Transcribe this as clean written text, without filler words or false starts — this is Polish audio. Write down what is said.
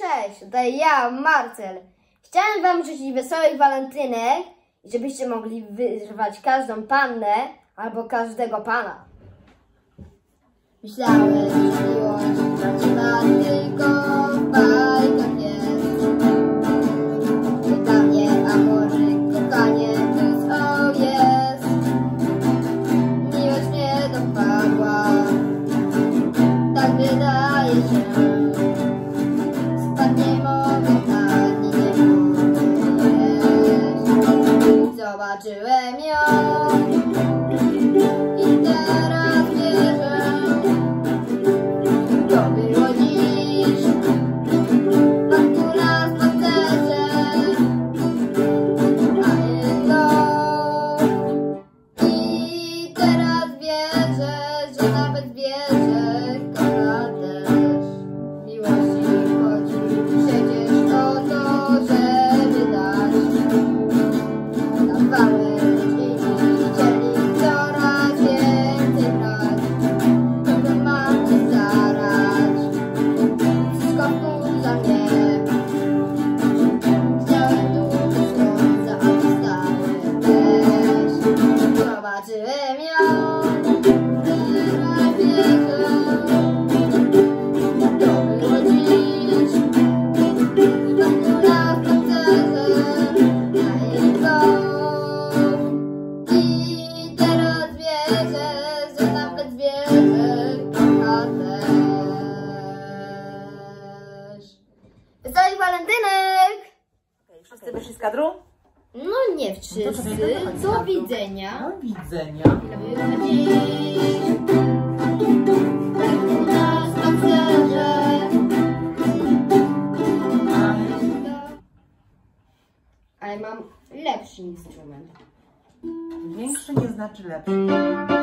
Cześć, tutaj ja, Marcel. Chciałem wam życzyć wesołych walentynek i żebyście mogli wyrwać każdą pannę albo każdego pana. Myślałem, że miłość prawdziwa tylko w bajkach jest. To dla mnie amory, kochanie, wszystko jest. Miłość mnie dopadła, tak wydaje się. Spać nie mogę, ani nie mogę jeść. Zobaczyłem ją i teraz wierzę. To było dziś, tak na spacerze, a jedno. I teraz wierzę, że nawet wierzę, kocha też. Miłości chodzi przecież o to, żeby dać. Dawałem chcieli coraz więcej brać. Tylko mam cię zarać. Wszystko wkurza mnie. Chciałem dużo słońca, a dostałem też. Zobaczyłem ją, teraz wierzę. To było dziś, tak na spacerze, na jego. I teraz wierzę, że nawet wierzę, kocha też. Wesołych walentynek! Wszyscy wyszli z kadru? No nie wszyscy. Do widzenia. Do widzenia. Na dziś. Na spacerze. Ale mam lepszy instrument. Większy nie znaczy lepszy.